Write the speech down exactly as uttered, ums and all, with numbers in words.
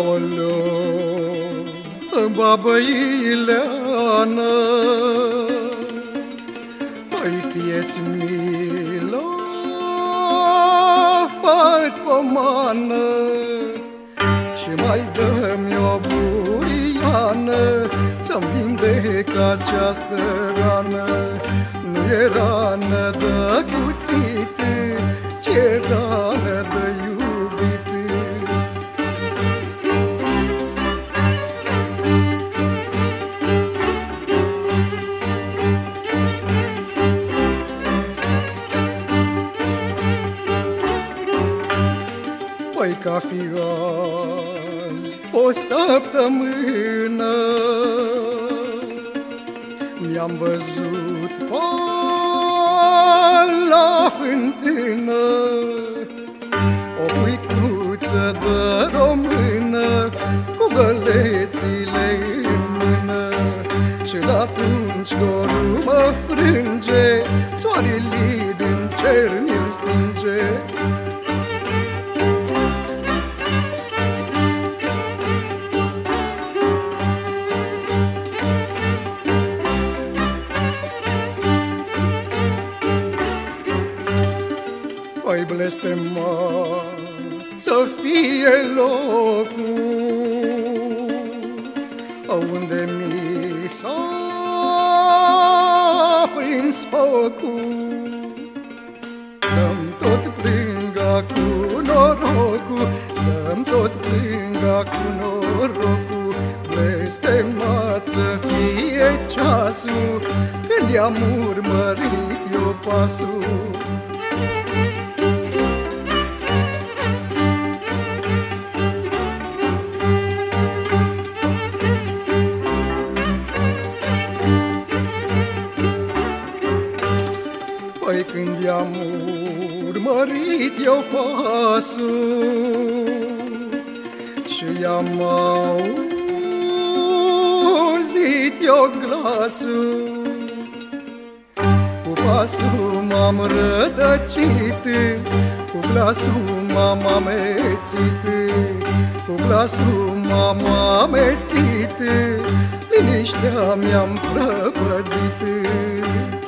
acolo, babă Ileana, păi fieți milă, fă-ți pomană și mai dă-mi o buriană să-mi vindec această rană. Nu e rană de cuțit, ci e rană de iubit. Păi ca fi azi o săptămână mi-am văzut pe la fântână o puicuță de română cu gălețile în mână, și de-atunci dorul mă frânge, soarele din cer mi-l stinge. Păi blestemat să fie locul unde mi s-a prins focul. Dă-mi tot plânga cu norocul, dă-mi tot plânga cu norocul. Blestemat să fie ceasul când i-am urmărit eu pasul. Păi când i-am urmărit eu pasul și i-am auzit eu glasul, cu pasul m-am rătăcit, cu glasul m-am amețit, cu glasul m-am amețit, liniștea mi-am prăpădit.